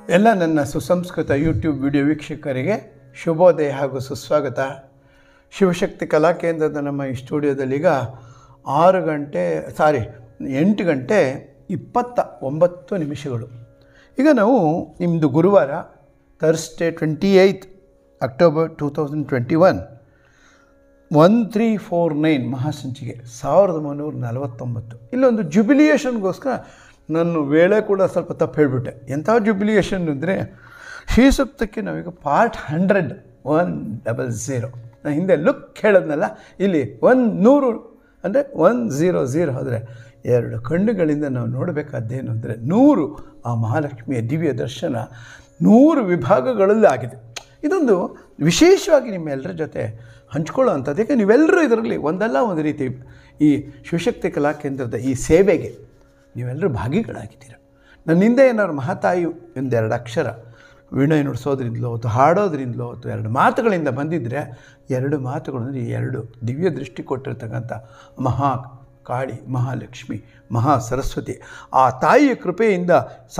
ಎಲ್ಲ ನನ್ನ ಸುಸಂಸ್ಕೃತ ಯೂಟ್ಯೂಬ್ ವಿಡಿಯೋ ವೀಕ್ಷಕರಿಗೆ ಶುಭೋದಯ ಹಾಗೂ ಸುಸ್ವಾಗತ. ಶಿವಶಕ್ತಿ ಕಲಾಕೇಂದ್ರದ ನಮ್ಮ ಈ ಸ್ಟುಡಿಯೋದಲ್ಲೀಗ 8 ಗಂಟೆ 29 ನಿಮಿಷಗಳು. ಈಗ ನಾವು ನಿಮ್ಮದು ಗುರುವಾರ ಥರ್ಸ್ಡೇ 28 ಅಕ್ಟೋಬರ್ 2021 1349 ಮಹಾಸಂಚಿಕೆ 1349. ಇಲ್ಲೊಂದು ಜುಬಿಲಿಯೇಷನ್ಗೋಸ್ಕರ ನನ್ನ ವೇಳೆ ಕೂಡ ಸ್ವಲ್ಪ ತಪ್ಪು ಹೇಳಿಬಿಟ್ಟೆ. ಎಂಥ ಜುಬಿಲಿಯೇಷನ್ ಅಂದರೆ ಶ್ರೀಸೂಕ್ತಕ್ಕೆ ನಾವೀಗ ಪಾರ್ಟ್ 100 ನಾನು ಹಿಂದೆ ಲುಕ್ ಹೇಳಿದ್ನಲ್ಲ, ಇಲ್ಲಿ 100 ಅಂದರೆ 100 ಹೋದರೆ 2 ಕಣ್ಣುಗಳಿಂದ ನಾವು ನೋಡಬೇಕಾದ್ದೇನು ಅಂದರೆ 100 ಆ ಮಹಾಲಕ್ಷ್ಮಿಯ ದಿವ್ಯ ದರ್ಶನ 100 ವಿಭಾಗಗಳಲ್ಲಿ ಆಗಿದೆ. ಇದೊಂದು ವಿಶೇಷವಾಗಿ ನಿಮ್ಮೆಲ್ಲರ ಜೊತೆ ಹಂಚ್ಕೊಳ್ಳೋ ಅಂಥದ್ದು. ಯಾಕೆ ನೀವೆಲ್ಲರೂ ಇದರಲ್ಲಿ ಒಂದಲ್ಲ ಒಂದು ರೀತಿ ಈ ಶಿವಶಕ್ತಿ ಕಲಾಕೇಂದ್ರದ ಈ ಸೇವೆಗೆ ನೀವೆಲ್ಲರೂ ಭಾಗಿಗಳಾಗಿದ್ದೀರ. ನನ್ನಿಂದ ಏನಾದ್ರು ಮಹಾತಾಯಿ ಒಂದೆರಡು ಅಕ್ಷರ ವೀಣೆ ನುಡಿಸೋದ್ರಿಂದಲೋ ಅಥವಾ ಹಾಡೋದ್ರಿಂದಲೋ ಅಥವಾ 2 ಮಾತುಗಳಿಂದ ಬಂದಿದ್ದರೆ 2 ಮಾತುಗಳು ಅಂದರೆ 2 ದಿವ್ಯ ದೃಷ್ಟಿ ಕೊಟ್ಟಿರ್ತಕ್ಕಂಥ ಮಹಾ ಕಾಳಿ, ಮಹಾಲಕ್ಷ್ಮಿ, ಮಹಾ ಸರಸ್ವತಿ ಆ ತಾಯಿಯ ಕೃಪೆಯಿಂದ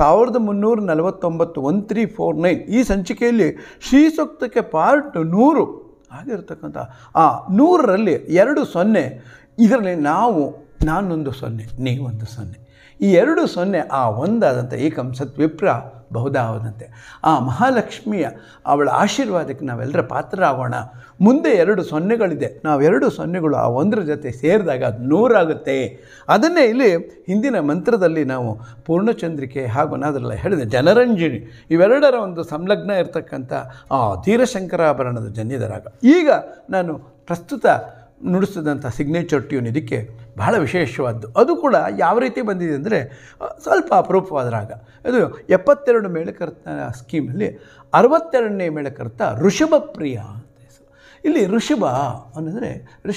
1349 1349 ಈ ಸಂಚಿಕೆಯಲ್ಲಿ ಶ್ರೀಸೂಕ್ತಕ್ಕೆ ಪಾರ್ಟ್ 100 ಆಗಿರ್ತಕ್ಕಂಥ ಆ 100ರಲ್ಲಿ 2 0 ಇದರಲ್ಲಿ ನಾನೊಂದು 0 ನೀವೊಂದು 0 ಈ 2 0 ಆ ಒಂದಾದಂಥ ಏಕಂ ಸತ್ ವಿಪ್ರ ಬಹುಧಾವದಂತೆ ಆ ಮಹಾಲಕ್ಷ್ಮಿಯ ಅವಳ ಆಶೀರ್ವಾದಕ್ಕೆ ನಾವೆಲ್ಲರ ಪಾತ್ರರಾಗೋಣ. ಮುಂದೆ 2 0ಗಳಿದೆ, ನಾವು 2 0ಗಳು ಆ 1ರ ಜೊತೆ ಸೇರಿದಾಗ ಅದು 100 ಆಗುತ್ತೆ. ಅದನ್ನೇ ಇಲ್ಲಿ ಹಿಂದಿನ ಮಂತ್ರದಲ್ಲಿ ನಾವು ಪೂರ್ಣಚಂದ್ರಿಕೆ ಹಾಗೂ ನಾದೆಲ್ಲ ಹೇಳಿದೆ ಜನರಂಜಿನಿ ಇವೆರಡರ ಒಂದು ಸಂಲಗ್ನ ಇರತಕ್ಕಂಥ ಆ ಧೀರಶಂಕರಾಭರಣದ ಜನ್ಯದರಾಗ. ಈಗ ನಾನು ಪ್ರಸ್ತುತ ನುಡಿಸಿದಂಥ ಸಿಗ್ನೇಚರ್ ಟ್ಯೂನ್ ಇದಕ್ಕೆ ಬಹಳ ವಿಶೇಷವಾದ್ದು. ಅದು ಕೂಡ ಯಾವ ರೀತಿ ಬಂದಿದೆ ಅಂದರೆ ಸ್ವಲ್ಪ ಅಪರೂಪವಾದ ರಾಗ. ಇದು 72 ಮೇಳಕರ್ತ ಸ್ಕೀಮಲ್ಲಿ 62ನೇ ಮೇಳಕರ್ತ ಋಷಭಪ್ರಿಯ ಅಂತ ಹೆಸರು. ಇಲ್ಲಿ ಋಷಭ ಅನ್ನೋದ್ರೆ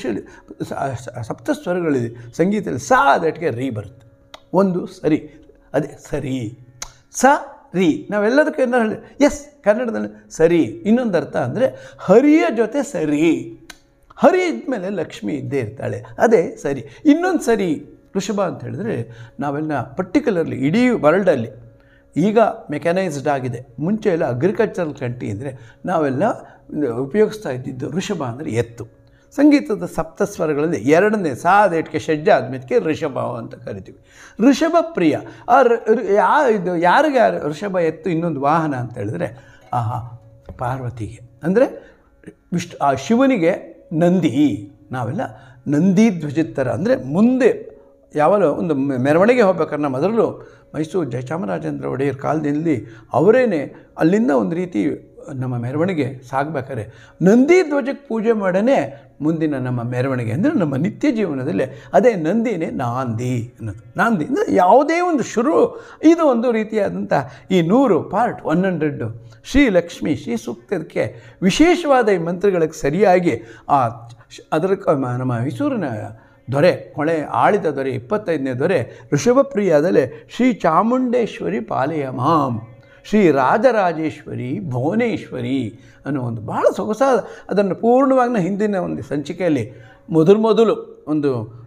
ಸಪ್ತಸ್ವರಗಳಿದೆ ಸಂಗೀತದಲ್ಲಿ. ಸ ಅದಕ್ಕೆ ರೀ ಬರುತ್ತೆ, ಒಂದು ಸರಿ, ಅದೇ ಸರಿ ಸ ರೀ. ನಾವೆಲ್ಲದಕ್ಕೂ ಏನೋ ಹೇಳಿ ಎಸ್ ಕನ್ನಡದಲ್ಲಿ ಸರಿ. ಇನ್ನೊಂದು ಅರ್ಥ ಅಂದರೆ ಹರಿಯ ಜೊತೆ ಸರಿ, ಹರಿ ಇದ್ಮೇಲೆ ಲಕ್ಷ್ಮಿ ಇದ್ದೇ ಇರ್ತಾಳೆ, ಅದೇ ಸರಿ. ಇನ್ನೊಂದು ಸರಿ ಋಷಭ ಅಂತ ಹೇಳಿದ್ರೆ ನಾವೆಲ್ಲ ಪರ್ಟಿಕ್ಯುಲರ್ಲಿ ಇಡೀ ವರ್ಲ್ಡಲ್ಲಿ ಈಗ ಮೆಕ್ಯಾನೈಸ್ಡ್ ಆಗಿದೆ. ಮುಂಚೆ ಎಲ್ಲ ಅಗ್ರಿಕಲ್ಚರಲ್ ಕಂಟ್ರಿ ಅಂದರೆ ನಾವೆಲ್ಲ ಉಪಯೋಗಿಸ್ತಾ ಇದ್ದಿದ್ದು ಋಷಭ ಅಂದರೆ ಎತ್ತು. ಸಂಗೀತದ ಸಪ್ತಸ್ವರಗಳಲ್ಲಿ 2ನೇ ಸಾದೇಟ್ಗೆ ಷಡ್ಜ ಆದ್ಮೇಲೆ ಋಷಭ ಅಂತ ಕರಿತೀವಿ. ಋಷಭ ಪ್ರಿಯ ಇದು ಯಾರಿಗೆ ಋಷಭ ಎತ್ತು ಇನ್ನೊಂದು ವಾಹನ ಅಂತ ಹೇಳಿದ್ರೆ ಪಾರ್ವತಿಗೆ, ಅಂದರೆ ಆ ಶಿವನಿಗೆ ನಂದಿ. ನಾವೆಲ್ಲ ನಂದಿ ಧ್ವಜತ್ತರ ಅಂದರೆ ಮುಂದೆ ಯಾವಲೋ ಒಂದು ಮೆರವಣಿಗೆ ಹೋಗ್ಬೇಕಾದ್ರೆ ನಮ್ಮ ಮೊದಲು ಮೈಸೂರು ಜಯಚಾಮರಾಜೇಂದ್ರ ಒಡೆಯರ್ ಕಾಲದಲ್ಲಿ ಅವರೇನೆ ಅಲ್ಲಿಂದ ಒಂದು ರೀತಿ ನಮ್ಮ ಮೆರವಣಿಗೆ ಸಾಗಬೇಕಾದ್ರೆ ನಂದಿ ಧ್ವಜಕ್ಕೆ ಪೂಜೆ ಮಾಡೇ ಮುಂದಿನ ನಮ್ಮ ಮೆರವಣಿಗೆ ಅಂದರೆ ನಮ್ಮ ನಿತ್ಯ ಜೀವನದಲ್ಲಿ ಅದೇ ನಂದಿನೇ ನಾಂದಿ ಅನ್ನೋದು. ನಾಂದಿ ಅಂದರೆ ಯಾವುದೇ ಒಂದು ಶುರು. ಇದು ಒಂದು ರೀತಿಯಾದಂಥ ಈ 100 ಪಾರ್ಟ್ 100 ಶ್ರೀಲಕ್ಷ್ಮಿ ಶ್ರೀ ಸೂಕ್ತಕ್ಕೆ ವಿಶೇಷವಾದ ಈ ಮಂತ್ರಗಳಿಗೆ ಸರಿಯಾಗಿ ಅದರ ನಮ್ಮ ಮೈಸೂರಿನ ದೊರೆ ಆಳಿದ ದೊರೆ 25ನೇ ದೊರೆ ಋಷಭಪ್ರಿಯಾದಲ್ಲೇ ಶ್ರೀ ಚಾಮುಂಡೇಶ್ವರಿ ಪಾಲಯ ಮಾಂ, ಶ್ರೀ ರಾಜರಾಜೇಶ್ವರಿ ಭುವನೇಶ್ವರಿ ಅನ್ನೋ ಒಂದು ಭಾಳ ಸೊಗಸಾದ ಅದನ್ನು ಪೂರ್ಣವಾಗಿ ಹಿಂದಿನ ಒಂದು ಸಂಚಿಕೆಯಲ್ಲಿ ಮೊದಲು ಒಂದು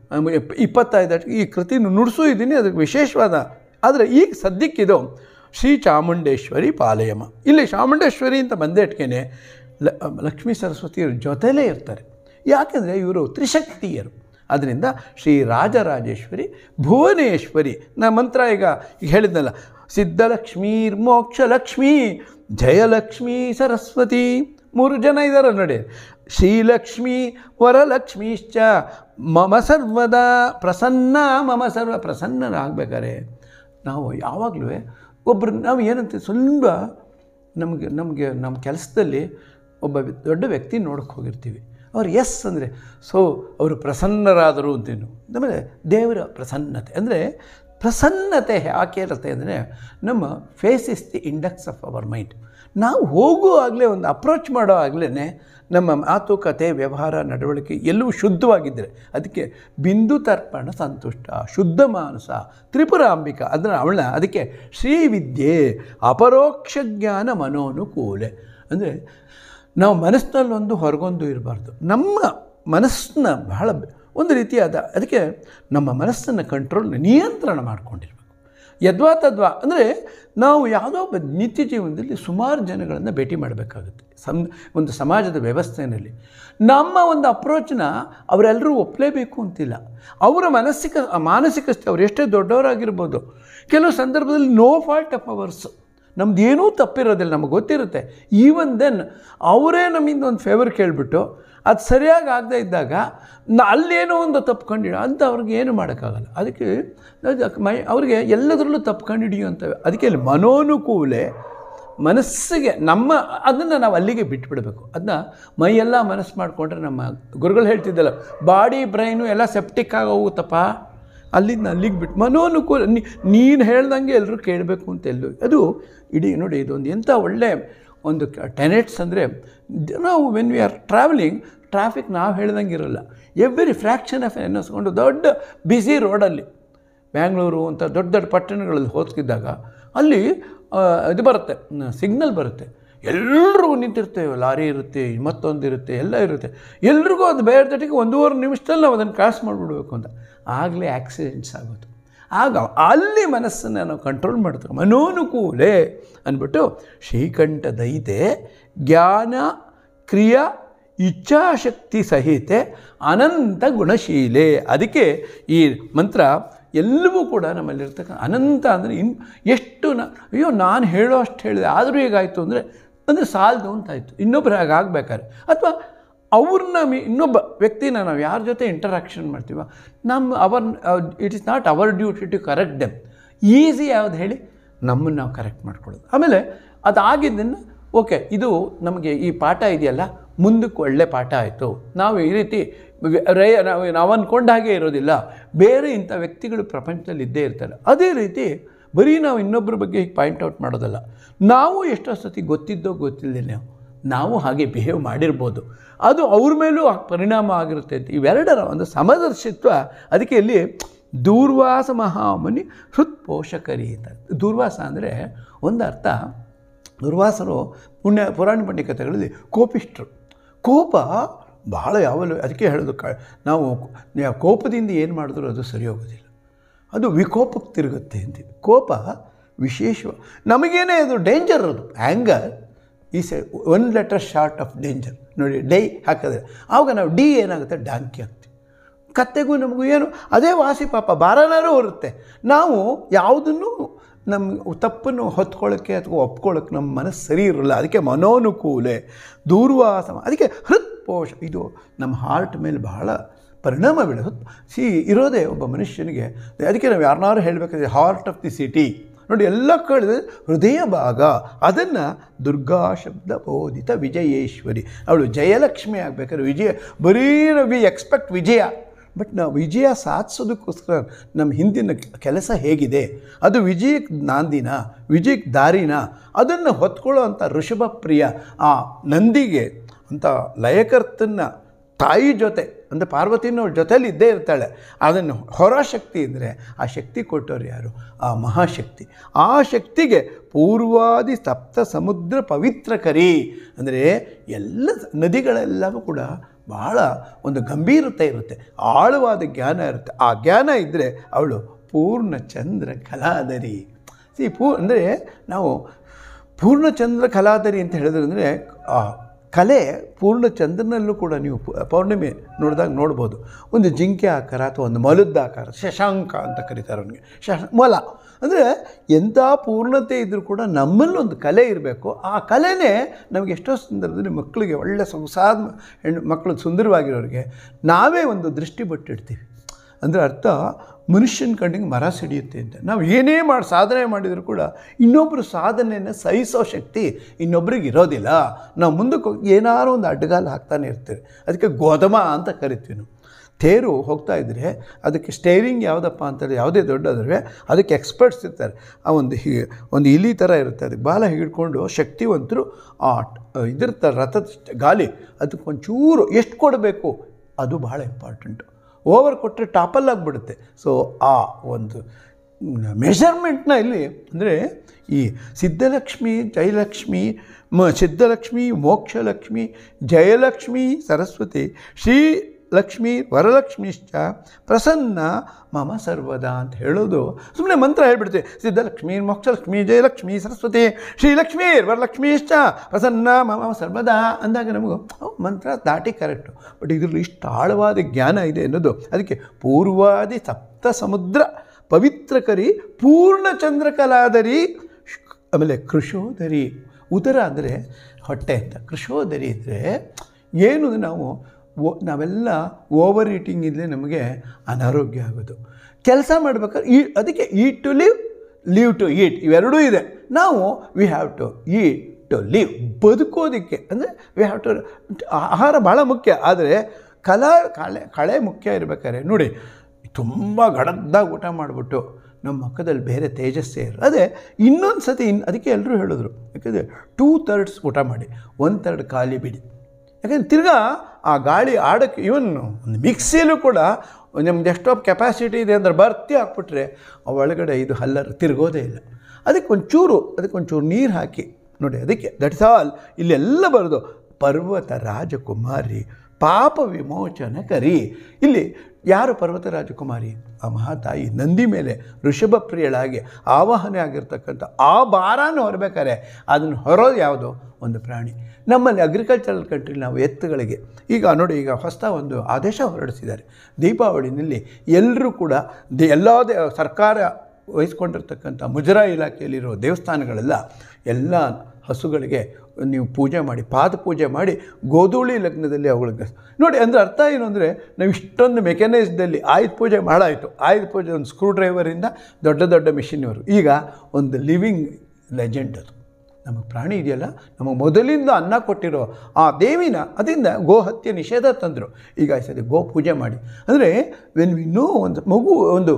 25 ಈ ಕೃತಿನ ನುಡಿಸೂ ಇದ್ದೀನಿ. ಅದಕ್ಕೆ ವಿಶೇಷವಾದ ಆದರೆ ಈಗ ಸದ್ಯಕ್ಕಿದು ಶ್ರೀ ಚಾಮುಂಡೇಶ್ವರಿ ಪಾಲಯಮ. ಇಲ್ಲಿ ಚಾಮುಂಡೇಶ್ವರಿ ಅಂತ ಬಂದೇಟ್ಗೆ ಲಕ್ಷ್ಮೀ ಸರಸ್ವತಿಯರ ಜೊತೆಲೇ ಇರ್ತಾರೆ. ಯಾಕೆಂದರೆ ಇವರು ತ್ರಿಶಕ್ತಿಯರು. ಅದರಿಂದ ಶ್ರೀ ರಾಜರಾಜೇಶ್ವರಿ ಭುವನೇಶ್ವರಿ. ನಾ ಮಂತ್ರ ಈಗ ಹೇಳಿದ್ನಲ್ಲ, ಸಿದ್ಧಲಕ್ಷ್ಮೀರ್ ಮೋಕ್ಷಲಕ್ಷ್ಮೀ ಜಯಲಕ್ಷ್ಮೀ ಸರಸ್ವತಿ 3 ಜನ ಇದ್ದಾರೆ ನೋಡಿ. ಶ್ರೀಲಕ್ಷ್ಮೀ ವರಲಕ್ಷ್ಮೀಶ್ಚ ಮಮ ಸರ್ವದಾ ಪ್ರಸನ್ನ, ಮಮ ಸರ್ವ ಪ್ರಸನ್ನರಾಗಬೇಕಾರೆ ನಾವು ಯಾವಾಗಲೂ ನಾವು ಏನಂತ ಸ್ವಲ್ಪ ನಮಗೆ ನಮ್ಮ ಕೆಲಸದಲ್ಲಿ ಒಬ್ಬ ದೊಡ್ಡ ವ್ಯಕ್ತಿ ನೋಡೋಕ್ಕೆ ಹೋಗಿರ್ತೀವಿ. ಅವ್ರು ಎಸ್ ಅಂದರೆ ಅವರು ಪ್ರಸನ್ನರಾದರು ಅಂತೇನು. ಆಮೇಲೆ ದೇವರ ಪ್ರಸನ್ನತೆ ಅಂದರೆ ಪ್ರಸನ್ನತೆ ಯಾಕೆ ಇರುತ್ತೆ ಅಂದರೆ ನಮ್ಮ face is the index of our mind. ನಾವು ಹೋಗುವಾಗಲೇ ಒಂದು ಅಪ್ರೋಚ್ ಮಾಡೋ ಆಗಲೇ ನಮ್ಮ ಮಾತುಕತೆ ವ್ಯವಹಾರ ನಡವಳಿಕೆ ಎಲ್ಲವೂ ಶುದ್ಧವಾಗಿದ್ದರೆ ಅದಕ್ಕೆ ಬಿಂದು ತರ್ಪಣ ಸಂತುಷ್ಟ ಶುದ್ಧ ಮಾನಸ ತ್ರಿಪುರಾಂಬಿಕ ಅದಕ್ಕೆ ಶ್ರೀವಿದ್ಯೆ ಅಪರೋಕ್ಷ ಜ್ಞಾನ ಮನೋನುಕೂಲೆ. ಅಂದರೆ ನಾವು ಮನಸ್ಸಿನಲ್ಲೊಂದು ಹೊರಗೊಂದು ಇರಬಾರ್ದು. ನಮ್ಮ ಮನಸ್ಸನ್ನ ಬಹಳ ಒಂದು ರೀತಿಯಾದ ಅದಕ್ಕೆ ನಮ್ಮ ಮನಸ್ಸನ್ನು ನಿಯಂತ್ರಣ ಮಾಡ್ಕೊಂಡಿರ್ಬೇಕು. ಯದ್ವಾ ತದ್ವಾ ಅಂದರೆ ನಾವು ಯಾವುದೋ ಒಬ್ಬ ನಿತ್ಯ ಜೀವನದಲ್ಲಿ ಸುಮಾರು ಜನಗಳನ್ನು ಭೇಟಿ ಮಾಡಬೇಕಾಗುತ್ತೆ. ಒಂದು ಸಮಾಜದ ವ್ಯವಸ್ಥೆಯಲ್ಲಿ ನಮ್ಮ ಒಂದು ಅಪ್ರೋಚನ್ನ ಅವರೆಲ್ಲರೂ ಒಪ್ಪಲೇಬೇಕು ಅಂತಿಲ್ಲ. ಅವರ ಮಾನಸಿಕ ಸ್ಥಿತಿ ಅವ್ರು ಎಷ್ಟೇ ದೊಡ್ಡವರಾಗಿರ್ಬೋದು, ಕೆಲವು ಸಂದರ್ಭದಲ್ಲಿ ನೋ ಫಾಲ್ಟ್ ಆಫ್ ಅವರ್ಸ್, ನಮ್ದು ಏನೂ ತಪ್ಪಿರೋದಿಲ್ಲ, ನಮಗೆ ಗೊತ್ತಿರುತ್ತೆ. ಈವನ್ ದೆನ್ ಅವರೇ ನಮ್ಮಿಂದ ಒಂದು ಫೇವರ್ ಕೇಳಿಬಿಟ್ಟು ಅದು ಸರಿಯಾಗಿ ಆಗದೇ ಇದ್ದಾಗ ಅಲ್ಲೇನೋ ಒಂದು ತಪ್ಪು ಕಂಡಿಡೋ ಅಂತ ಅವ್ರಿಗೆ ಏನು ಮಾಡೋಕ್ಕಾಗಲ್ಲ. ಅದಕ್ಕೆ ಅವ್ರಿಗೆ ಎಲ್ಲದರಲ್ಲೂ ತಪ್ಪು ಕಂಡುಹಿಡಿಯುವಂಥವೆ. ಅದಕ್ಕೆ ಇಲ್ಲಿ ಮನೋನುಕೂಲೆ ಮನಸ್ಸಿಗೆ ಅದನ್ನು ನಾವು ಅಲ್ಲಿಗೆ ಬಿಟ್ಬಿಡಬೇಕು. ಅದನ್ನ ಮೈಯೆಲ್ಲ ಮನಸ್ಸು ಮಾಡಿಕೊಂಡ್ರೆ ನಮ್ಮ ಗುರುಗಳು ಹೇಳ್ತಿದ್ದಲ್ಲ, ಬಾಡಿ ಬ್ರೈನು ಎಲ್ಲ ಸೆಪ್ಟಿಕ್ ಆಗಿ ಹೋಗುತ್ತಪ್ಪ, ಅಲ್ಲಿಂದ ಅಲ್ಲಿಗೆ ಬಿಟ್ಟು ಮನೋನುಕೂಲ ನೀನು ಹೇಳ್ದಂಗೆ ಎಲ್ಲರೂ ಕೇಳಬೇಕು ಅಂತ ಅದು ಇಡೀ ನೋಡಿ ಇದೊಂದು ಎಂಥ ಒಳ್ಳೆ ಒಂದು ಟೆನೆಟ್ಸ್. ಅಂದರೆ ನಾವು when we are travelling traffic ನಾವು ಹೇಳ್ದಂಗೆ ಇರೋಲ್ಲ. ಎವ್ರಿ ಫ್ರ್ಯಾಕ್ಷನ್ ಆಫ್ ಎನ್ನಿಸ್ಕೊಂಡು ದೊಡ್ಡ ಬ್ಯುಸಿ ರೋಡಲ್ಲಿ ಬ್ಯಾಂಗ್ಳೂರು ಅಂತ ದೊಡ್ಡ ದೊಡ್ಡ ಪಟ್ಟಣಗಳಲ್ಲಿ ಹೋಗ್ತಿದ್ದಾಗ ಅಲ್ಲಿ ಇದು ಬರುತ್ತೆ, ಸಿಗ್ನಲ್ ಬರುತ್ತೆ, ಎಲ್ರಿಗೂ ನಿಂತಿರ್ತೇವೆ, ಲಾರಿ ಇರುತ್ತೆ, ಮತ್ತೊಂದಿರುತ್ತೆ, ಎಲ್ಲ ಇರುತ್ತೆ, ಎಲ್ರಿಗೂ ಅದು ಬೇರೆ 1.5 ನಿಮಿಷದಲ್ಲಿ ನಾವು ಅದನ್ನು ಕ್ರಾಸ್ ಮಾಡಿಬಿಡ್ಬೇಕು ಅಂತ. ಆಗಲೇ ಆಕ್ಸಿಡೆಂಟ್ಸ್ ಆಗೋದು. ಆಗ ಅಲ್ಲಿ ಮನಸ್ಸನ್ನು ನಾವು ಕಂಟ್ರೋಲ್ ಮಾಡ್ತೇವೆ. ಮನೋನುಕೂಲೆ ಅಂದ್ಬಿಟ್ಟು ಶ್ರೀಕಂಠ ದೈತೆ ಜ್ಞಾನ ಕ್ರಿಯಾ ಇಚ್ಛಾಶಕ್ತಿ ಸಹಿತೆ ಅನಂತ ಗುಣಶೀಲೆ. ಅದಕ್ಕೆ ಈ ಮಂತ್ರ ಎಲ್ಲವೂ ಕೂಡ ನಮ್ಮಲ್ಲಿರ್ತಕ್ಕ ಅನಂತ ಅಂದರೆ ಎಷ್ಟು ಅಯ್ಯೋ ನಾನು ಹೇಳೋ ಅಷ್ಟು ಹೇಳಿದೆ ಆದರೂ ಹೇಗಾಯಿತು ಅಂದರೆ ಸಾಲದು ಅಂತಾಯಿತು. ಇನ್ನೊಬ್ಬರು ಹಾಗಾಗಬೇಕಾದ್ರೆ ಅಥವಾ ಅವ್ರನ್ನ ಇನ್ನೊಬ್ಬ ವ್ಯಕ್ತಿನ ನಾವು ಯಾರ ಜೊತೆ ಇಂಟರಾಕ್ಷನ್ ಮಾಡ್ತೀವ, it is not our duty to correct them. Easy ಯಾವ್ದು ಹೇಳಿ, ನಮ್ಮನ್ನು ನಾವು ಕರೆಕ್ಟ್ ಮಾಡ್ಕೊಳ್ಳೋದು. ಆಮೇಲೆ ಅದಾಗಿದ್ದನ್ನು ಓಕೆ, ಇದು ನಮಗೆ ಈ ಪಾಠ ಇದೆಯಲ್ಲ, ಮುಂದಕ್ಕೆ ಒಳ್ಳೆ ಪಾಠ ಆಯಿತು. ನಾವು ಈ ರೀತಿ ನಾವು ಅಂದ್ಕೊಂಡ ಹಾಗೆ ಇರೋದಿಲ್ಲ, ಬೇರೆ ಇಂಥ ವ್ಯಕ್ತಿಗಳು ಪ್ರಪಂಚದಲ್ಲಿ ಇದ್ದೇ ಇರ್ತಾರೆ. ಅದೇ ರೀತಿ ಬರೀ ನಾವು ಇನ್ನೊಬ್ಬರ ಬಗ್ಗೆ ಹೀಗೆ ಪಾಯಿಂಟ್ಔಟ್ ಮಾಡೋದಲ್ಲ, ನಾವು ಎಷ್ಟೋ ಸತಿ ಗೊತ್ತಿದ್ದೋ ಗೊತ್ತಿಲ್ಲದೆ ನಾವು ಹಾಗೆ ಬಿಹೇವ್ ಮಾಡಿರ್ಬೋದು, ಅದು ಅವ್ರ ಮೇಲೂ ಪರಿಣಾಮ ಆಗಿರುತ್ತೆ ಅಂತ. ಇವೆರಡರ ಒಂದು ಸಮದರ್ಶಿತ್ವ. ಅದಕ್ಕೆ ಇಲ್ಲಿ ದೂರ್ವಾಸ ಮಹಾಮುನಿ ಹೃತ್ಪೋಷಕರಿ ಅಂತ. ದೂರ್ವಾಸ ಅಂದರೆ ಒಂದು ಅರ್ಥ, ದುರ್ವಾಸರು ಪುರಾಣ ಪಂಡಿಕತೆಗಳಲ್ಲಿ ಕೋಪಿಷ್ಠರು. ಕೋಪ ಬಹಳ ಯಾವಲ್ಲೂ, ಅದಕ್ಕೆ ಹೇಳೋದು ನಾವು ಕೋಪದಿಂದ ಏನು ಮಾಡಿದ್ರೂ ಅದು ಸರಿ ಹೋಗೋದಿಲ್ಲ, ಅದು ವಿಕೋಪಕ್ಕೆ ತಿರುಗುತ್ತೆ ಅಂತೀವಿ. ಕೋಪ ವಿಶೇಷ ನಮಗೇನೇ ಅದು ಡೇಂಜರ್, ಅದು anger is 1 letter short of danger. ನೋಡಿ ಡೈ ಹಾಕಿದ್ರೆ ಆವಾಗ ನಾವು ಡಿ ಏನಾಗುತ್ತೆ, ಡಾಂಕಿ ಆಗ್ತೀವಿ. ಕತ್ತೆಗೂ ನಮಗೂ ಏನು ಅದೇ ವಾಸಿ, ಪಾಪ ಭಾರನಾರು ಹೊರುತ್ತೆ. ನಾವು ಯಾವುದನ್ನು ನಮ್ಮ ತಪ್ಪನ್ನು ಹೊತ್ಕೊಳ್ಳೋಕ್ಕೆ ಅಥವಾ ಒಪ್ಕೊಳ್ಳೋಕ್ಕೆ ನಮ್ಮ ಮನಸ್ಸು ಸರಿ ಇರೋಲ್ಲ. ಅದಕ್ಕೆ ಮನೋನುಕೂಲೆ ದೂರ್ವಾಸ. ಅದಕ್ಕೆ ಹೃತ್ಪೋಷ, ಇದು ನಮ್ಮ ಹಾರ್ಟ್ ಮೇಲೆ ಬಹಳ ಪರಿಣಾಮ ಬೀಳೋದು. ಇರೋದೇ ಒಬ್ಬ ಮನುಷ್ಯನಿಗೆ. ಅದಕ್ಕೆ ನಾವು ಯಾರನ್ನಾರು ಹೇಳಬೇಕಾದ್ರೆ ಹಾರ್ಟ್ ಆಫ್ ದಿ ಸಿಟಿ ನೋಡಿ, ಎಲ್ಲ ಕೇಳಿದ್ರೆ ಹೃದಯ ಭಾಗ. ಅದನ್ನು ದುರ್ಗಾ ಶಬ್ದ ಬೋಧಿತ ವಿಜಯೇಶ್ವರಿ, ಅವಳು ಜಯಲಕ್ಷ್ಮಿ ಆಗಬೇಕಾದ್ರೆ ಬರೀ ವಿ ಎಕ್ಸ್ಪೆಕ್ಟ್ ವಿಜಯ, ಬಟ್ ನಾವು ವಿಜಯ ಸಾಧಿಸೋದಕ್ಕೋಸ್ಕರ ನಮ್ಮ ಹಿಂದಿನ ಕೆಲಸ ಹೇಗಿದೆ, ಅದು ವಿಜಯಕ್ಕೆ ನಾಂದಿನ, ವಿಜಯಕ್ಕೆ ದಾರಿನ, ಅದನ್ನು ಹೊತ್ಕೊಳ್ಳೋ ಅಂಥ ಋಷಭ ಪ್ರಿಯ ಆ ನಂದಿಗೆ ಅಂಥ ಲಯಕರ್ತನ ತಾಯಿ ಜೊತೆ ಅಂದರೆ ಪಾರ್ವತಿನ ಜೊತೆಯಲ್ಲಿ ಇದ್ದೇ ಇರ್ತಾಳೆ. ಅದನ್ನು ಹೊರಶಕ್ತಿ ಅಂದರೆ ಆ ಶಕ್ತಿ ಕೊಟ್ಟವ್ರು ಯಾರು, ಆ ಮಹಾಶಕ್ತಿ. ಆ ಶಕ್ತಿಗೆ ಪೂರ್ವಾದಿ ಸಪ್ತ ಸಮುದ್ರ ಪವಿತ್ರಕರಿ ಅಂದರೆ ಎಲ್ಲ ನದಿಗಳೆಲ್ಲವೂ ಕೂಡ ಬಹಳ ಒಂದು ಗಂಭೀರತೆ ಇರುತ್ತೆ, ಆಳವಾದ ಜ್ಞಾನ ಇರುತ್ತೆ. ಆ ಜ್ಞಾನ ಇದ್ದರೆ ಅವಳು ಪೂರ್ಣಚಂದ್ರ ಕಲಾಧರಿ. ಅಂದರೆ ನಾವು ಪೂರ್ಣಚಂದ್ರ ಕಲಾಧರಿ ಅಂತ ಹೇಳಿದ್ರೆ ಅಂದರೆ ಆ ಕಲೆ ಪೂರ್ಣಚಂದ್ರನಲ್ಲೂ ಕೂಡ ನೀವು ಪೌರ್ಣಿಮೆ ನೋಡಿದಾಗ ನೋಡ್ಬೋದು. ಒಂದು ಜಿಂಕೆ ಆಕಾರ ಅಥವಾ ಒಂದು ಮೊಲದ ಆಕಾರ, ಶಶಾಂಕ ಅಂತ ಕರೀತಾರೆ ಅವನಿಗೆ, ಮೊಲ. ಅಂದರೆ ಎಂಥ ಪೂರ್ಣತೆ ಇದ್ದರೂ ಕೂಡ ನಮ್ಮಲ್ಲೊಂದು ಕಲೆ ಇರಬೇಕು. ಆ ಕಲೆನೇ ನಮಗೆ ಎಷ್ಟೋ ಸಂದರ್ಭದಲ್ಲಿ ಮಕ್ಕಳಿಗೆ ಒಳ್ಳೆ ಸೊಗಸಾದ ಮಕ್ಕಳು ಸುಂದರವಾಗಿರೋರಿಗೆ ನಾವೇ ಒಂದು ದೃಷ್ಟಿ ಬಿಟ್ಟಿಡ್ತೀವಿ. ಅಂದರೆ ಅರ್ಥ ಮನುಷ್ಯನ ಕಣ್ಣಿಗೆ ಮರ ಸಿಡಿಯುತ್ತೆ ಅಂತ. ನಾವು ಏನೇ ಸಾಧನೆ ಮಾಡಿದರೂ ಕೂಡ ಇನ್ನೊಬ್ಬರು ಸಾಧನೆಯನ್ನು ಸಹಿಸೋ ಶಕ್ತಿ ಇನ್ನೊಬ್ರಿಗೆ ಇರೋದಿಲ್ಲ. ನಾವು ಮುಂದಕ್ಕೆ ಹೋಗಿ ಏನಾರು ಒಂದು ಅಡ್ಡಗಾಲು ಹಾಕ್ತಾನೆ ಇರ್ತೀವಿ. ಅದಕ್ಕೆ ಗೋಧಮ ಅಂತ ಕರಿತೀವಿ ನಾವು. ತೇರು ಹೋಗ್ತಾ ಇದ್ದರೆ ಅದಕ್ಕೆ ಸ್ಟೇರಿಂಗ್ ಯಾವುದಪ್ಪ ಅಂತೇಳಿ ಯಾವುದೇ ದೊಡ್ಡದ್ರೆ ಅದಕ್ಕೆ ಎಕ್ಸ್ಪರ್ಟ್ಸ್ ಇರ್ತಾರೆ. ಆ ಒಂದು ಇಲಿ ಥರ ಇರುತ್ತೆ, ಅದಕ್ಕೆ ಬಾಲ ಹಿಡ್ಕೊಂಡು ಶಕ್ತಿವಂತರು ಇದಿರ್ತಾರೆ, ರಥದ ಗಾಲಿ ಅದಕ್ಕೊಂಚೂರು ಎಷ್ಟು ಕೊಡಬೇಕು ಅದು ಭಾಳ ಇಂಪಾರ್ಟೆಂಟು. ಓವರ್ ಕೊಟ್ಟರೆ ಟಾಪಲ್ಲಾಗಿಬಿಡುತ್ತೆ. ಸೊ ಆ ಒಂದು ಮೆಷರ್ಮೆಂಟ್ನ ಇಲ್ಲಿ ಅಂದರೆ ಈ ಸಿದ್ಧಲಕ್ಷ್ಮಿ, ಜಯಲಕ್ಷ್ಮಿ, ಸಿದ್ಧಲಕ್ಷ್ಮಿ, ಮೋಕ್ಷಲಕ್ಷ್ಮಿ, ಜಯಲಕ್ಷ್ಮಿ, ಸರಸ್ವತಿ, ಶ್ರೀ ಲಕ್ಷ್ಮೀ ವರಲಕ್ಷ್ಮೀಶ್ಚ ಪ್ರಸನ್ನ ಮಮ ಸರ್ವದಾ ಅಂತ ಹೇಳೋದು ಸುಮ್ಮನೆ ಮಂತ್ರ ಹೇಳ್ಬಿಡ್ತೀವಿ. ಸಿದ್ಧಲಕ್ಷ್ಮೀ ಮೋಕ್ಷಲಕ್ಷ್ಮೀ ಜಯಲಕ್ಷ್ಮೀ ಸರಸ್ವತಿ ಶ್ರೀಲಕ್ಷ್ಮೀ ವರಲಕ್ಷ್ಮೀಶ್ಚ ಪ್ರಸನ್ನ ಮಮ ಸರ್ವದಾ ಅಂದಾಗ ನಮಗೂ ಮಂತ್ರ ದಾಟಿ ಕರೆಕ್ಟು. ಬಟ್ ಇದರಲ್ಲಿ ಇಷ್ಟು ಆಳವಾದ ಜ್ಞಾನ ಇದೆ ಅನ್ನೋದು. ಅದಕ್ಕೆ ಪೂರ್ವಾದಿ ಸಪ್ತ ಸಮುದ್ರ ಪವಿತ್ರಕರಿ ಪೂರ್ಣಚಂದ್ರಕಲಾದರಿ, ಆಮೇಲೆ ಕೃಶೋದರಿ, ಉದರ ಅಂದರೆ ಹೊಟ್ಟೆ ಅಂತ, ಕೃಶೋದರಿ ಅಂದರೆ ಏನು ನಾವೆಲ್ಲ ಓವರ್ ಈಟಿಂಗ್ ಇದ್ದರೆ ನಮಗೆ ಅನಾರೋಗ್ಯ ಆಗೋದು. ಕೆಲಸ ಮಾಡ್ಬೇಕಾದ್ರೆ ಅದಕ್ಕೆ eat to live to eat ಇವೆರಡೂ ಇದೆ. ನಾವು we have to eat to live, ಬದುಕೋದಕ್ಕೆ ಅಂದರೆ ವಿ ಹ್ಯಾವ್ ಟು. ಆಹಾರ ಭಾಳ ಮುಖ್ಯ, ಆದರೆ ಕಳೆ ಮುಖ್ಯ ಇರಬೇಕಾದ್ರೆ ನೋಡಿ, ತುಂಬ ಗಡದ್ದಾಗಿ ಊಟ ಮಾಡಿಬಿಟ್ಟು ನಮ್ಮ ಮಕ್ಕದಲ್ಲಿ ಬೇರೆ ತೇಜಸ್ಸೇ ಇರೋ ಅದೇ ಇನ್ನೊಂದು ಸತಿ ಅದಕ್ಕೆ ಎಲ್ಲರೂ ಹೇಳಿದ್ರು, ಯಾಕಂದರೆ 2/3 ಊಟ ಮಾಡಿ 1/3 ಖಾಲಿ ಬಿಡಿ. ಯಾಕಂದರೆ ತಿರ್ಗಾ ಆ ಗಾಳಿ ಆಡೋಕ್ಕೆ ಇವನ್ ಒಂದು ಮಿಕ್ಸಿಯಲ್ಲೂ ಕೂಡ ನಮ್ದು ಎಷ್ಟೋ ಕೆಪಾಸಿಟಿ ಇದೆ ಅಂದರೆ ಭರ್ತಿ ಹಾಕ್ಬಿಟ್ರೆ ಒಳಗಡೆ ಇದು ಹಲ್ಲರು ತಿರುಗೋದೇ ಇಲ್ಲ. ಅದಕ್ಕೊಂಚೂರು ನೀರು ಹಾಕಿ ನೋಡಿ. ಅದಕ್ಕೆ ದಟ್ಸ್ ಆಲ್ ಇಲ್ಲೆಲ್ಲ ಬರೋದು ಪರ್ವತ ರಾಜಕುಮಾರಿ ಪಾಪ ವಿಮೋಚನಕರಿ. ಇಲ್ಲಿ ಯಾರು ಪರ್ವತ ರಾಜಕುಮಾರಿ? ಆ ಮಹಾತಾಯಿ ನಂದಿ ಮೇಲೆ ಋಷಭ ಪ್ರಿಯಳಾಗಿ ಆವಾಹನೆ ಆಗಿರ್ತಕ್ಕಂಥ ಆ ಭಾರನ ಹೊರಬೇಕಾರೆ ಅದನ್ನು ಹೊರೋದು ಯಾವುದೋ ಒಂದು ಪ್ರಾಣಿ. ನಮ್ಮಲ್ಲಿ ಅಗ್ರಿಕಲ್ಚರಲ್ ಕಂಟ್ರಿ ನಾವು ಎತ್ತುಗಳಿಗೆ ಈಗ ನೋಡಿ, ಈಗ ಹೊಸ ಒಂದು ಆದೇಶ ಹೊರಡಿಸಿದ್ದಾರೆ. ದೀಪಾವಳಿನಲ್ಲಿ ಎಲ್ಲರೂ ಕೂಡ ಸರ್ಕಾರ ವಹಿಸ್ಕೊಂಡಿರ್ತಕ್ಕಂಥ ಮುಜರಾಯಿ ಇಲಾಖೆಯಲ್ಲಿರೋ ದೇವಸ್ಥಾನಗಳೆಲ್ಲ ಎಲ್ಲ ಹಸುಗಳಿಗೆ ನೀವು ಪೂಜೆ ಮಾಡಿ, ಪಾದ ಪೂಜೆ ಮಾಡಿ, ಗೋಧೂಳಿ ಲಗ್ನದಲ್ಲಿ ಅವುಗಳಿಗೆ ನೋಡಿ. ಅಂದರೆ ಅರ್ಥ ಏನು ಅಂದರೆ, ನಾವು ಇಷ್ಟೊಂದು ಮೆಕ್ಯಾನೈಸ್ದಲ್ಲಿ ಆಯುಧ ಪೂಜೆ ಮಾಡಾಯಿತು. ಆಯುಧ ಪೂಜೆ ಒಂದು ಸ್ಕ್ರೂ ಡ್ರೈವರಿಂದ ದೊಡ್ಡ ಮಿಷಿನ್ವರು, ಈಗ ಒಂದು ಲಿವಿಂಗ್ ಲೆಜೆಂಡ್ ಅದು. ನಮಗೆ ಪ್ರಾಣಿ ಇದೆಯಲ್ಲ, ನಮಗೆ ಮೊದಲಿಂದ ಅನ್ನ ಕೊಟ್ಟಿರೋ ಆ ದೇವಿನ ಅದರಿಂದ ಗೋಹತ್ಯೆ ನಿಷೇಧ ತಂದರು. ಈಗ ಸರಿ ಗೋ ಪೂಜೆ ಮಾಡಿ ಅಂದರೆ ಇನ್ನೂ ಒಂದು ಮಗು ಒಂದು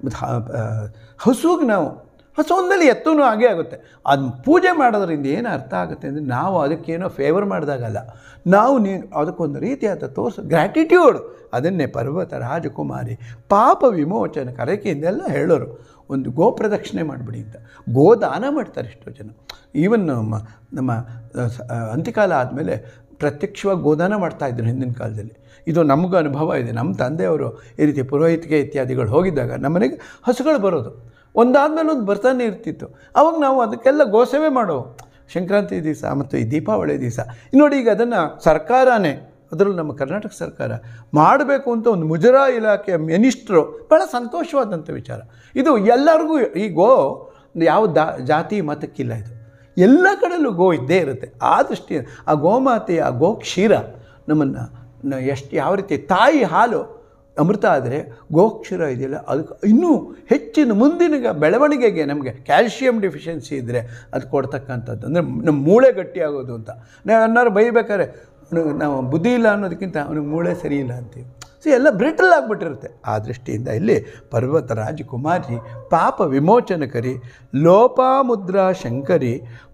ಹಸುಗೆ ನಾವು ಹಸುವಿನಲ್ಲಿ ಎತ್ತೂ ಹಾಗೇ ಆಗುತ್ತೆ. ಅದನ್ನ ಪೂಜೆ ಮಾಡೋದ್ರಿಂದ ಏನು ಅರ್ಥ ಆಗುತ್ತೆ ಅಂದರೆ, ನಾವು ಅದಕ್ಕೇನೋ ಫೇವರ್ ಮಾಡಿದಾಗಲ್ಲ, ನಾವು ಅದಕ್ಕೊಂದು ರೀತಿಯಾದ ಗ್ರ್ಯಾಟಿಟ್ಯೂಡ್. ಅದನ್ನೇ ಪರ್ವತ ರಾಜಕುಮಾರಿ ಪಾಪ ವಿಮೋಚನೆ ಕರೆಕೆಯಿಂದೆಲ್ಲ ಹೇಳೋರು. ಒಂದು ಗೋ ಪ್ರದಕ್ಷಿಣೆ ಮಾಡಿಬಿಡಿ ಅಂತ, ಗೋದಾನ ಮಾಡ್ತಾರೆ ಎಷ್ಟೋ ಜನ. ಈವನ್ ನಮ್ಮ ಅಂತ್ಯಕಾಲ ಆದಮೇಲೆ ಪ್ರತ್ಯಕ್ಷವಾಗಿ ಗೋದಾನ ಮಾಡ್ತಾಯಿದ್ರು ಹಿಂದಿನ ಕಾಲದಲ್ಲಿ. ಇದು ನಮಗೂ ಅನುಭವ ಇದೆ. ನಮ್ಮ ತಂದೆಯವರು ಈ ರೀತಿ ಪುರೋಹಿತಿಗೆ ಇತ್ಯಾದಿಗಳು ಹೋಗಿದ್ದಾಗ ನಮ್ಮನೆಗೆ ಹಸುಗಳು ಬರೋದು, ಒಂದಾದಮೇಲೆ ಒಂದು ಬರ್ತಾನೆ ಇರ್ತಿತ್ತು. ಆವಾಗ ನಾವು ಅದಕ್ಕೆಲ್ಲ ಗೋಸೇವೆ ಮಾಡೋ ಸಂಕ್ರಾಂತಿ ದಿವಸ ಮತ್ತು ಈ ದೀಪಾವಳಿ ದಿವಸ. ನೋಡಿ, ಈಗ ಅದನ್ನು ಸರ್ಕಾರನೇ, ಅದರಲ್ಲೂ ನಮ್ಮ ಕರ್ನಾಟಕ ಸರ್ಕಾರ ಮಾಡಬೇಕು ಅಂತ ಒಂದು ಮುಜರಾಯಿ ಇಲಾಖೆಯ ಮಿನಿಸ್ಟ್ರು ಭಾಳ ಸಂತೋಷವಾದಂಥ ವಿಚಾರ. ಇದು ಎಲ್ಲರಿಗೂ ಈ ಗೋ ಯಾವ ಜಾತಿ ಮತಕ್ಕಿಲ್ಲ, ಇದು ಎಲ್ಲ ಕಡೆಯಲ್ಲೂ ಗೋ ಇದ್ದೇ ಇರುತ್ತೆ. ಆ ದೃಷ್ಟಿ ಆ ಗೋಮಾತೆಯ ಆ ಗೋಕ್ಷೀರ ನಮ್ಮನ್ನು ಯಾವ ರೀತಿ ತಾಯಿ ಹಾಲು ಅಮೃತ ಆದರೆ ಗೋಕ್ಷೀರ ಇದೆಯಲ್ಲ, ಅದಕ್ಕೆ ಇನ್ನೂ ಹೆಚ್ಚಿನ ಮುಂದಿನ ಬೆಳವಣಿಗೆಗೆ ನಮಗೆ ಕ್ಯಾಲ್ಶಿಯಂ ಡಿಫಿಷಿಯನ್ಸಿ ಇದ್ದರೆ ಅದು ಕೊಡ್ತಕ್ಕಂಥದ್ದು. ಅಂದರೆ ನಮ್ಮ ಮೂಳೆ ಗಟ್ಟಿಯಾಗೋದು ಅಂತ. ನಾವು ಏನಾರು ಬೈಬೇಕಾದ್ರೆ ನಾವು ಬುದ್ಧಿ ಇಲ್ಲ ಅನ್ನೋದಕ್ಕಿಂತ ಅವನಿಗೆ ಮೂಳೆ ಸರಿ ಇಲ್ಲ ಅಂತೀವಿ. ಎಲ್ಲ ಬ್ರಿಟಲ್ ಆಗಿಬಿಟ್ಟಿರುತ್ತೆ. ಆ ದೃಷ್ಟಿಯಿಂದ ಇಲ್ಲಿ ಪರ್ವತ ರಾಜಕುಮಾರಿ ಪಾಪ ವಿಮೋಚನಕರಿ ಲೋಪಾಮುದ್ರಾ ಶಂಕರಿ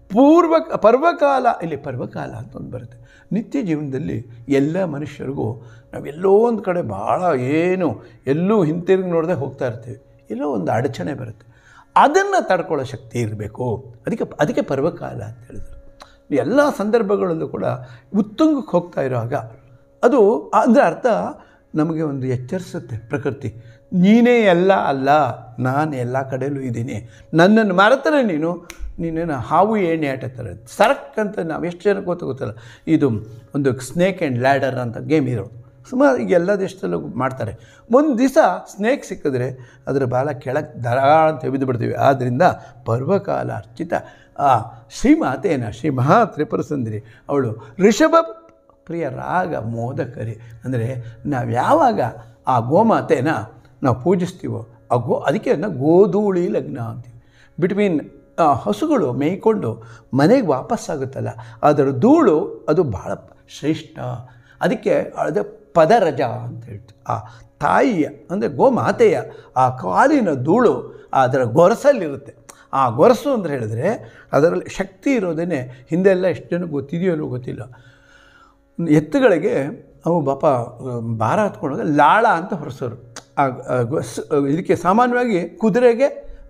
ಪರ್ವಕಾಲ. ಇಲ್ಲಿ ಪರ್ವಕಾಲ ಅಂತ ಒಂದು ಬರುತ್ತೆ. ನಿತ್ಯ ಜೀವನದಲ್ಲಿ ಎಲ್ಲ ಮನುಷ್ಯರಿಗೂ ನಾವೆಲ್ಲೋ ಒಂದು ಕಡೆ ಭಾಳ ಎಲ್ಲೂ ಹಿಂತಿರುಗಿ ನೋಡದೆ ಹೋಗ್ತಾ ಇರ್ತೀವಿ. ಎಲ್ಲೋ ಒಂದು ಅಡಚಣೆ ಬರುತ್ತೆ, ಅದನ್ನು ತಡ್ಕೊಳ್ಳೋ ಶಕ್ತಿ ಇರಬೇಕು. ಅದಕ್ಕೆ ಪರ್ವಕಾಲ ಅಂತ ಹೇಳಿದ್ರು. ಎಲ್ಲ ಸಂದರ್ಭಗಳಲ್ಲೂ ಕೂಡ ಉತ್ತುಂಗಕ್ಕೆ ಹೋಗ್ತಾ ಇರುವಾಗ ಅದು ಅಂದರೆ ಅರ್ಥ ನಮಗೆ ಒಂದು ಎಚ್ಚರಿಸುತ್ತೆ ಪ್ರಕೃತಿ. ನೀನೇ ಎಲ್ಲ ಅಲ್ಲ, ನಾನು ಎಲ್ಲ ಕಡೆಯಲ್ಲೂ ಇದ್ದೀನಿ, ನನ್ನನ್ನು ಮರೆತರೆ ನೀನೇನು ಹಾವು ಏಣಿ ಆಟ ಥರ ಸರಕ್ ಅಂತ ನಾವು ಎಷ್ಟು ಜನಕ್ಕೆ ಗೊತ್ತಿಲ್ಲ. ಇದು ಒಂದು ಸ್ನೇಕ್ ಆ್ಯಂಡ್ ಲ್ಯಾಡರ್ ಅಂತ ಗೇಮ್ ಇರೋದು ಸುಮಾರು ಈಗ ಎಲ್ಲ ದೇಶದಲ್ಲೂ ಮಾಡ್ತಾರೆ. ಒಂದು ದಿವಸ ಸ್ನೇಕ್ ಸಿಕ್ಕಿದ್ರೆ ಅದರ ಬಾಲ ಕೆಳಗೆ ದರ ಅಂತ ಬಿದ್ದು ಬಿಡ್ತೀವಿ. ಆದ್ದರಿಂದ ಪರ್ವಕಾಲ ಅರ್ಚಿತ ಆ ಶ್ರೀಮಾತೇನ ಶ್ರೀ ಮಹಾ ತ್ರಿಪುರ ಸುಂದರಿ ಅವಳು ಋಷಭ ಪ್ರಿಯ ರಾಗ ಮೋದಕರಿ. ಅಂದರೆ ನಾವು ಯಾವಾಗ ಆ ಗೋಮಾತೆನ ನಾವು ಪೂಜಿಸ್ತೀವೋ ಅದಕ್ಕೆ ಅದನ್ನು ಗೋಧೂಳಿ ಲಗ್ನ ಅಂತೀವಿ. ಬಿಟ್ವೀನ್ ಹಸುಗಳು ಮೇಯ್ಕೊಂಡು ಮನೆಗೆ ವಾಪಸ್ಸಾಗುತ್ತಲ್ಲ, ಅದರ ಧೂಳು ಅದು ಭಾಳ ಶ್ರೇಷ್ಠ. ಅದಕ್ಕೆ ಅದು ಪದರಜ ಅಂತ ಹೇಳ್ತೀವಿ. ಆ ತಾಯಿಯ ಅಂದರೆ ಗೋಮಾತೆಯ ಆ ಕಾಲಿನ ಧೂಳು ಅದರ ಗೊರಸಲ್ಲಿರುತ್ತೆ. ಆ ಗೊರಸು ಅಂತ ಹೇಳಿದ್ರೆ ಅದರಲ್ಲಿ ಶಕ್ತಿ ಇರೋದೇ. ಹಿಂದೆಲ್ಲ ಎಷ್ಟು ಜನಕ್ಕೆ ಗೊತ್ತಿದೆಯೋ ಗೊತ್ತಿಲ್ಲ, ಎತ್ತುಗಳಿಗೆ ಅವು ಭಾರ ಹತ್ಕೊಂಡಾಗ ಲಾಳ ಅಂತ ಹೊರಸೋರು. ಇದಕ್ಕೆ ಸಾಮಾನ್ಯವಾಗಿ ಕುದುರೆಗೆ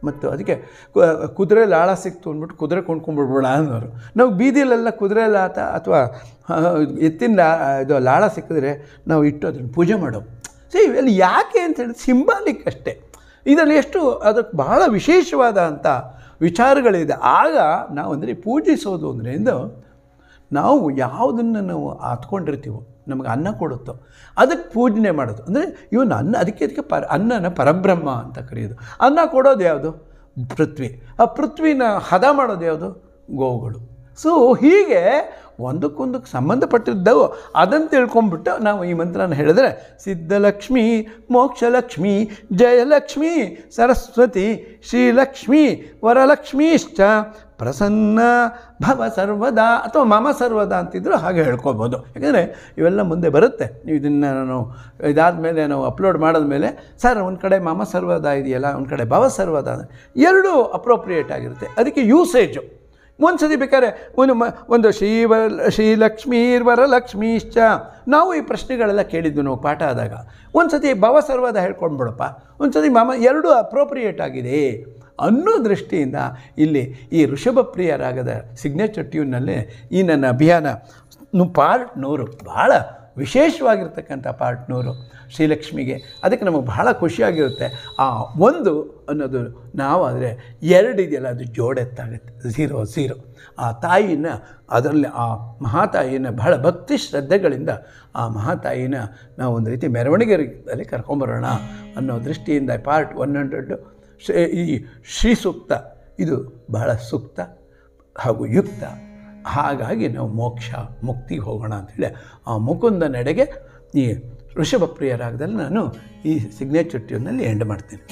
ಮತ್ತು ಅದಕ್ಕೆ ಕುದುರೆ ಲಾಳ ಸಿಕ್ತು ಅಂದ್ಬಿಟ್ಟು ಕುದುರೆ ಕೊಂಡ್ಕೊಂಡ್ಬಿಡ್ಬೇಡ ಅನ್ನೋರು. ನಾವು ಬೀದಿಲೆಲ್ಲ ಕುದುರೆ ಲಾಟ ಅಥವಾ ಎತ್ತಿನ ಇದು ಲಾಳ ಸಿಕ್ಕಿದ್ರೆ ನಾವು ಇಟ್ಟು ಅದನ್ನು ಪೂಜೆ ಮಾಡೋವು. ಇವೆಲ್ಲ ಯಾಕೆ ಅಂತ ಹೇಳಿದ್ರೆ ಸಿಂಬಾಲಿಕ್ ಅಷ್ಟೇ. ಇದರಲ್ಲಿ ಎಷ್ಟು ಅದಕ್ಕೆ ಬಹಳ ವಿಶೇಷವಾದ ಅಂಥ ವಿಚಾರಗಳಿದೆ. ಆಗ ನಾವು ಅಂದರೆ ಪೂಜಿಸೋದು ಅಂದ್ರಿಂದ ನಾವು ಯಾವುದನ್ನು ನಾವು ಆತ್ಕೊಂಡಿರ್ತೀವೋ ನಮಗೆ ಅನ್ನ ಕೊಡುತ್ತೋ ಅದಕ್ಕೆ ಪೂಜನೆ ಮಾಡೋದು. ಅಂದರೆ ಇವನು ಅನ್ನ ಅದಕ್ಕೆ ಅನ್ನನ ಪರಬ್ರಹ್ಮ ಅಂತ ಕರೆಯೋದು. ಅನ್ನ ಕೊಡೋದು ಯಾವುದು? ಪೃಥ್ವಿ. ಆ ಪೃಥ್ವಿನ ಹದ ಮಾಡೋದು ಯಾವುದು? ಗೋವುಗಳು. ಸೊ ಹೀಗೆ ಒಂದಕ್ಕೊಂದಕ್ಕೆ ಸಂಬಂಧಪಟ್ಟಿದ್ದವು ಅದನ್ನು ತಿಳ್ಕೊಂಬಿಟ್ಟು ನಾವು ಈ ಮಂತ್ರನ ಹೇಳಿದ್ರೆ ಸಿದ್ಧಲಕ್ಷ್ಮಿ, ಮೋಕ್ಷಲಕ್ಷ್ಮಿ, ಜಯಲಕ್ಷ್ಮಿ, ಸರಸ್ವತಿ, ಶ್ರೀಲಕ್ಷ್ಮಿ, ವರಲಕ್ಷ್ಮೀಶ್ಚ ಪ್ರಸನ್ನ ಭವ ಸರ್ವದಾ ಅಥವಾ ಮಮ ಸರ್ವದಾ ಅಂತಿದ್ರು ಹಾಗೆ ಹೇಳ್ಕೊಬೋದು. ಯಾಕಂದರೆ ಇವೆಲ್ಲ ಮುಂದೆ ಬರುತ್ತೆ. ನೀವು ಇದನ್ನು ನಾನು ಇದಾದಮೇಲೆ ನಾವು ಅಪ್ಲೋಡ್ ಮಾಡಿದ್ಮೇಲೆ ಸರ್ ಒಂದು ಕಡೆ ಮಮ ಸರ್ವದಾ ಇದೆಯಲ್ಲ, ಒಂದು ಕಡೆ ಭವ ಸರ್ವದಾ, ಎರಡೂ ಅಪ್ರೋಪ್ರಿಯೇಟ್ ಆಗಿರುತ್ತೆ. ಅದಕ್ಕೆ ಯೂಸೇಜು ಒಂದು ಸತಿ ಬೇಕಾದ್ರೆ ಒಂದು ಶ್ರೀಲಕ್ಷ್ಮೀರ್ವರಲಕ್ಷ್ಮೀಶ್ಚ ನಾವು ಈ ಪ್ರಶ್ನೆಗಳೆಲ್ಲ ಕೇಳಿದ್ದು ನಾವು ಪಾಠ ಆದಾಗ. ಒಂದು ಸತಿ ಭವ ಸರ್ವದ ಹೇಳ್ಕೊಂಡ್ಬಿಡಪ್ಪ, ಒಂದು ಸತಿ ಮಮ, ಎರಡೂ ಅಪ್ರೋಪ್ರಿಯೇಟ್ ಆಗಿದೆ ಅನ್ನೋ ದೃಷ್ಟಿಯಿಂದ ಇಲ್ಲಿ ಈ ಋಷಭಪ್ರಿಯ ರಾಗದ ಸಿಗ್ನೇಚರ್ ಟ್ಯೂನ್ನಲ್ಲಿ ಈ ನನ್ನ ಅಭಿಯಾನ ಪಾರ್ಟ್ 100 ಭಾಳ ವಿಶೇಷವಾಗಿರ್ತಕ್ಕಂಥ ಪಾರ್ಟ್ 100 ಶ್ರೀಲಕ್ಷ್ಮಿಗೆ. ಅದಕ್ಕೆ ನಮಗೆ ಬಹಳ ಖುಷಿಯಾಗಿರುತ್ತೆ. ಆ ಒಂದು ಅನ್ನೋದು ನಾವು ಆದರೆ ಎರಡು ಇದೆಯಲ್ಲ ಅದು ಜೋಡೆತ್ತಾಗುತ್ತೆ, 0 ಆ ತಾಯಿನ ಅದರಲ್ಲಿ ಆ ಮಹಾತಾಯಿನ ಬಹಳ ಭಕ್ತಿ ಶ್ರದ್ಧೆಗಳಿಂದ ಆ ಮಹಾತಾಯಿನ ನಾವು ಒಂದು ರೀತಿ ಮೆರವಣಿಗೆಯಲ್ಲಿ ಕರ್ಕೊಂಬರೋಣ ಅನ್ನೋ ದೃಷ್ಟಿಯಿಂದ ಪಾರ್ಟ್ 100 ಈ ಶ್ರೀ ಸೂಕ್ತ ಇದು ಬಹಳ ಸೂಕ್ತ ಹಾಗೂ ಯುಕ್ತ. ಹಾಗಾಗಿ ನಾವು ಮೋಕ್ಷ ಮುಕ್ತಿಗೆ ಹೋಗೋಣ ಅಂಥೇಳಿ ಆ ಮುಕುಂದ ನಡೆಗೆ ಈ ಋಷಭಪ್ರಿಯ ರಾಗದಲ್ಲಿ ನಾನು ಈ ಸಿಗ್ನೇಚರ್ ಟ್ಯೂನ್ನಲ್ಲಿ ಎಂಡ್ ಮಾಡ್ತೀನಿ.